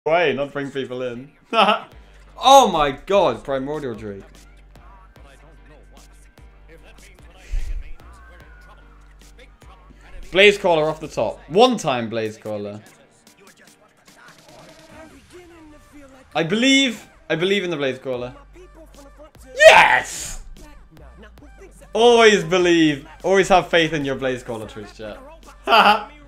away, not bring people in. Oh my god, Primordial Drake. Blaze Caller off the top. One time Blaze Caller. I believe in the Blaze Caller. Yes! Always believe. Always have faith in your Blaze Caller, Twitch chat. Haha.